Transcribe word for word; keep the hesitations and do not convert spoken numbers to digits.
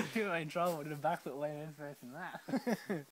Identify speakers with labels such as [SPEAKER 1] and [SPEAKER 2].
[SPEAKER 1] You were in trouble. Did a backflip way in first than that.